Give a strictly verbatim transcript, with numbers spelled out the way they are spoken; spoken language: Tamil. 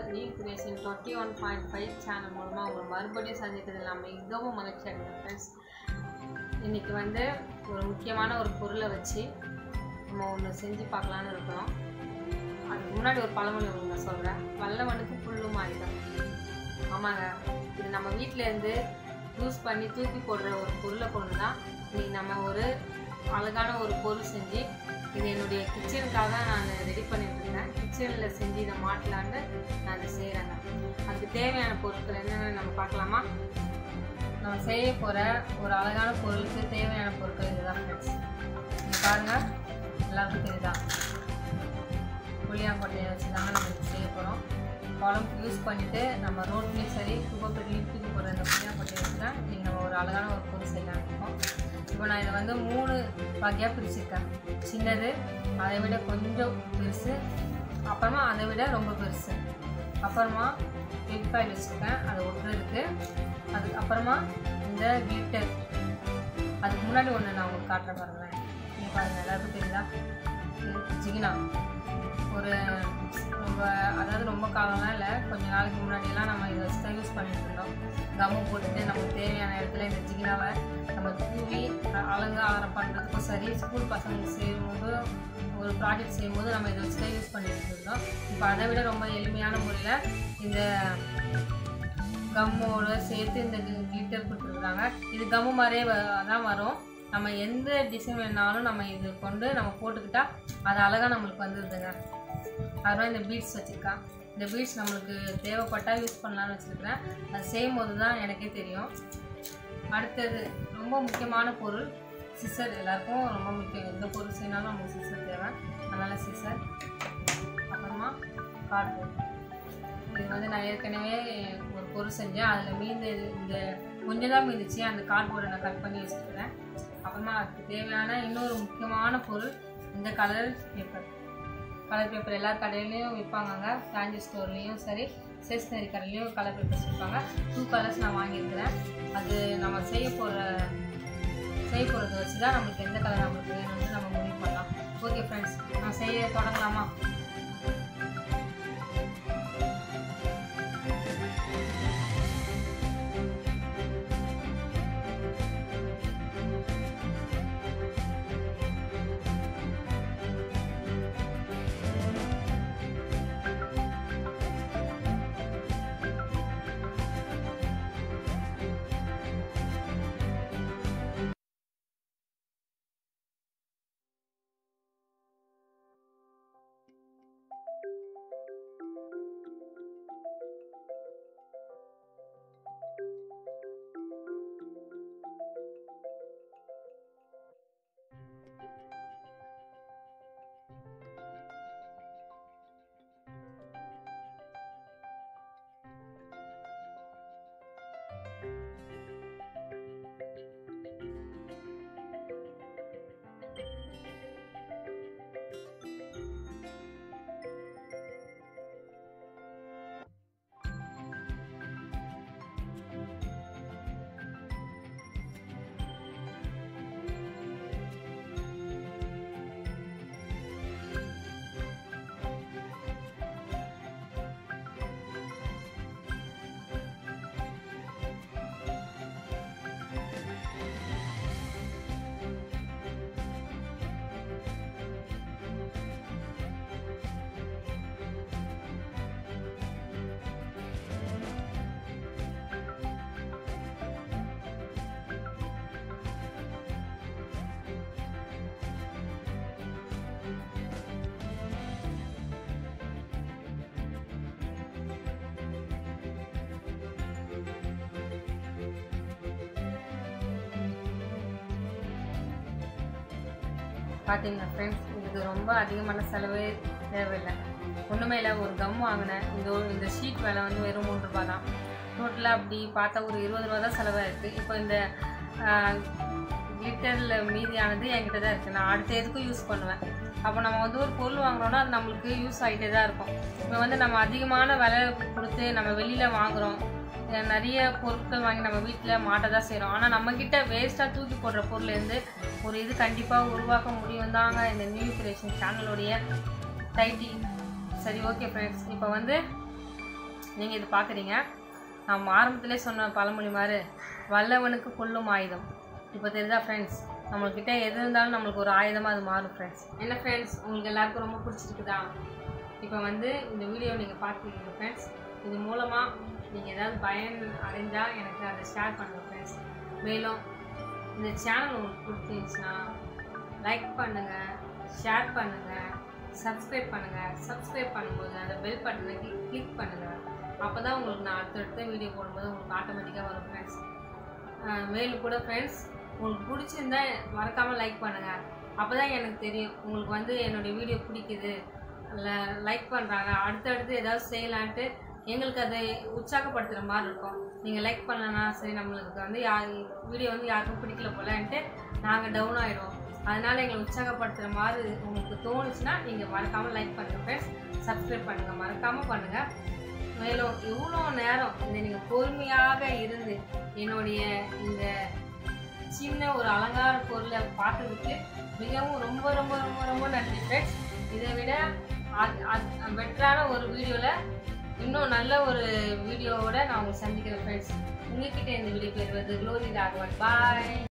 New creation twenty one point five channel மூலமாக உங்களை மறுபடியும் சந்திக்கிறது இல்லாமல் மிகவும் மகிழ்ச்சி அடைகிறேன் ஃப்ரெண்ட்ஸ். இன்றைக்கி வந்து ஒரு முக்கியமான ஒரு பொருளை வச்சு நம்ம ஒன்று செஞ்சு பார்க்கலான்னு இருக்கிறோம். அதுக்கு முன்னாடி ஒரு பழமொழி ஒன்று நான் சொல்கிறேன், வல்லவனுக்கு புல்லும் ஆயுதம். ஆமாங்க, இது நம்ம வீட்டிலேருந்து யூஸ் பண்ணி தூக்கி போடுற ஒரு பொருளை கொண்டு தான் இன்றைக்கி நம்ம ஒரு அழகான ஒரு பொருள் செஞ்சு இது என்னுடைய கிச்சனுக்காக நான் ரெடி பண்ணிட்டு இருக்கேன். கிச்சனில் செஞ்சு இதை மாட்டலான்னு நான் இதை செய்கிறேங்க. அதுக்கு தேவையான பொருட்கள் என்னென்னு நம்ம பார்க்கலாமா? நம்ம செய்ய போகிற ஒரு அழகான பொருளுக்கு தேவையான பொருட்கள் இதுதான் ஃப்ரெண்ட்ஸ். நீங்கள் பாருங்கள், எல்லாருக்கும் தெரியுதா? புளியாங்கொட்டையை வச்சு தாங்க நம்ம இது செய்ய போகிறோம். குழம்புக்கு யூஸ் பண்ணிவிட்டு நம்ம ரோட்லேயும் சரி குப்பைப்பட்டிலையும் தூக்கி போடுற இந்த புளியாங்கொட்டையை வச்சு தான் இன்றைக்கி நம்ம ஒரு அழகான ஒரு பொருள் செய்யலான்னு இருக்கோம். இப்போ நான் இதை வந்து மூணு வகையாக பிரிச்சுருக்கேன். சின்னது, அதை விட கொஞ்சம் பெருசு, அப்புறமா அதை விட ரொம்ப பெருசு, அப்புறமா பிக் ஃபைல் வச்சுருக்கேன் அதை ஒட்டுறதுக்கு, அதுக்கு அப்புறமா இந்த கிளிட்டர். அதுக்கு முன்னாடி ஒன்று நான் உங்களுக்கு காட்டுற பாருங்களேன். நீங்கள் பாருங்கள், எல்லாருக்கும் தெரியுதா? ஜிகினா ஒரு ரொம்ப, அதாவது ரொம்ப காலம்லாம் இல்லை, கொஞ்சம் நாளைக்கு முன்னாடியெல்லாம் நம்ம இதை வச்சு தான் யூஸ் பண்ணிட்டு இருந்தோம். கம்மு போட்டுட்டு நமக்கு தேவையான இடத்துல இந்த ஜிகினாவை நம்ம தூவி அலங்காரம் பண்ணுறதுக்கும் சரி, ஸ்கூல் பசங்களுக்கு செய்யும்போது ஒரு ப்ராஜெக்ட் செய்யும்போது நம்ம இதை வச்சு தான் யூஸ் பண்ணிட்டு இருந்தோம். இப்போ அதை விட ரொம்ப எளிமையான முறையில் இந்த கம்மோடு சேர்த்து இந்த கிளிட்டர் கொடுத்துருக்குறாங்க. இது கம்மு மாதிரியே தான் வரும். நம்ம எந்த டிசைன் வேணாலும் நம்ம இது கொண்டு நம்ம போட்டுக்கிட்டால் அது அழகாக நம்மளுக்கு வந்துடுதுங்க. அதுதான் இந்த பீட்ஸ் வச்சுருக்கான். இந்த பீட்ஸ் நம்மளுக்கு தேவைப்பட்டால் யூஸ் பண்ணலான்னு வச்சுருக்கிறேன். அது செய்யும் போது தான் எனக்கே தெரியும். அடுத்தது ரொம்ப முக்கியமான பொருள் சிசர். எல்லாருக்கும் ரொம்ப முக்கியம், எந்த பொருள் செய்யணாலும் நமக்கு சிசர் தேவை. அதனால் சிசர், அப்புறமா கார்ட்போர்ட். இது வந்து நான் ஏற்கனவே ஒரு பொருள் செஞ்சேன், அதில் மீந்து இந்த கொஞ்சம் தான் மீந்துச்சு, அந்த கார்ட்போர்டை நான் கட் பண்ணி வச்சுருக்கிறேன். அப்புறமா அதுக்கு தேவையான இன்னொரு முக்கியமான பொருள் இந்த கலர் பேப்பர். கலர் பேப்பர் எல்லா கடையிலையும் விற்பாங்க, ஃபேன்சி ஸ்டோர்லேயும் சரி, ஸ்டேஷ்னரி கடையிலையும் கலர் பேப்பர்ஸ் விற்பாங்க. டூ கலர்ஸ் நான் வாங்கியிருக்கிறேன். அது நம்ம செய்ய போகிற செய்ய போகிறத வச்சு தான் நம்மளுக்கு எந்த கலர் நம்மளுக்கு வேணும்னு நம்ம முடிவு பண்ணலாம். ஓகே ஃப்ரெண்ட்ஸ், நான் செய்ய தொடங்கலாமா? பார்த்தீங்கன்னா ஃப்ரெண்ட்ஸ், இதுக்கு ரொம்ப அதிகமான செலவே தேவையில்லை. ஒன்றுமே இல்லை, ஒரு கம் வாங்கினேன். இந்த இந்த ஷீட் விலை வந்து வெறும் மூணு ரூபா தான். டோட்டலாக அப்படி பார்த்தா ஒரு இருபது ரூபா தான் செலவாக இருக்குது. இப்போ இந்த கிளிட்டரில் மீதியானது என்கிட்ட தான் இருக்குது. நான் அடுத்த எதுக்கும் யூஸ் பண்ணுவேன். அப்போ நம்ம வந்து ஒரு பொருள் வாங்குறோன்னா அது நம்மளுக்கு யூஸ் ஆகிட்டே தான் இருக்கும். இப்போ வந்து நம்ம அதிகமான விலை கொடுத்து நம்ம வெளியில் வாங்குகிறோம், நிறைய பொருட்கள் வாங்கி நம்ம வீட்டில் மாட்ட தான் செய்கிறோம். ஆனால் நம்மக்கிட்ட வேஸ்ட்டாக தூக்கி போடுற பொருள்லேருந்து ஒரு இது கண்டிப்பாக உருவாக்க முடியும் தாங்க இந்த நியூ கிரியேஷன் சேனலுடைய டைட்டில். சரி, ஓகே ஃப்ரெண்ட்ஸ், இப்போ வந்து நீங்கள் இது பார்க்குறீங்க. நம்ம ஆரம்பத்திலே சொன்ன பழமொழி மாதிரி வல்லவனுக்கு கொல்லும் ஆயுதம். இப்போ தெரியுதா ஃப்ரெண்ட்ஸ், நம்மள்கிட்ட எது இருந்தாலும் நம்மளுக்கு ஒரு ஆயுதமாக அது மாறும் ஃப்ரெண்ட்ஸ். என்ன ஃப்ரெண்ட்ஸ், உங்களுக்கு எல்லாருக்கும் ரொம்ப பிடிச்சிருக்குதா? இப்போ வந்து இந்த வீடியோ நீங்கள் பார்த்துருக்கீங்க ஃப்ரெண்ட்ஸ். இது மூலமாக நீங்கள் ஏதாவது பயன் அடைஞ்சால் எனக்கு அதை ஷேர் பண்ணுங்கள் ஃப்ரெண்ட்ஸ். மேலும் இந்த சேனல் உங்களுக்கு பிடிச்சிருந்துச்சுன்னா லைக் பண்ணுங்கள், ஷேர் பண்ணுங்கள், சப்ஸ்கிரைப் பண்ணுங்கள். சப்ஸ்கிரைப் பண்ணும்போது அந்த பெல் பட்டனை கிளிக் பண்ணுங்கள். அப்போ தான் உங்களுக்கு நான் அடுத்தடுத்த வீடியோ போடும்போது உங்களுக்கு ஆட்டோமேட்டிக்காக வரும் ஃப்ரெண்ட்ஸ். மேலும் கூட ஃப்ரெண்ட்ஸ், உங்களுக்கு பிடிச்சிருந்தா மறக்காமல் லைக் பண்ணுங்கள். அப்போ தான் எனக்கு தெரியும் உங்களுக்கு வந்து என்னுடைய வீடியோ பிடிக்குது, இல்லை லைக் பண்ணுறாங்க, அடுத்தடுத்து ஏதாவது செய்யலான்ட்டு எங்களுக்கு அதை உற்சாகப்படுத்துகிற மாதிரி இருக்கும். நீங்கள் லைக் பண்ணலன்னா சரி, நம்மளுக்கு வந்து யார் வீடியோ வந்து யாருக்கும் பிடிக்கல போலன்ட்டு நாங்கள் டவுன் ஆகிடுவோம். அதனால் எங்களை உற்சாகப்படுத்துகிற மாதிரி உங்களுக்கு தோணுச்சுன்னா நீங்கள் மறக்காமல் லைக் பண்ணுங்கள் ஃப்ரெண்ட்ஸ். சப்ஸ்கிரைப் பண்ணுங்கள், மறக்காமல் பண்ணுங்கள். மேலும் இவ்வளோ நேரம் இந்த நீங்கள் பொறுமையாக இருந்து என்னுடைய இந்த சின்ன ஒரு அலங்கார பொருளை பார்த்ததுக்கு மிகவும் ரொம்ப ரொம்ப ரொம்ப ரொம்ப நன்றி ஃப்ரெண்ட்ஸ். இதை விட பெட்டரான ஒரு வீடியோவில் இன்னும் நல்ல ஒரு வீடியோவோட நான் உங்களுக்கு சந்திக்கிறேன் ஃப்ரெண்ட்ஸ். உங்ககிட்ட இந்த வீடியோ பெறுவது க்ளோரி ராகவன். பாய்.